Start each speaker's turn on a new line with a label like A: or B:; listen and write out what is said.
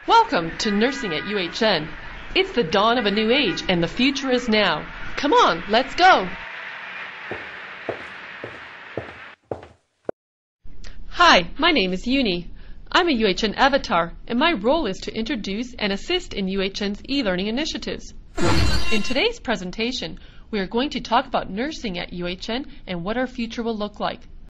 A: Welcome to Nursing at UHN. It's the dawn of a new age and the future is now. Come on, let's go. Hi, my name is Uhni. I'm a UHN avatar and my role is to introduce and assist in UHN's e-learning initiatives. In today's presentation, we are going to talk about nursing at UHN and what our future will look like.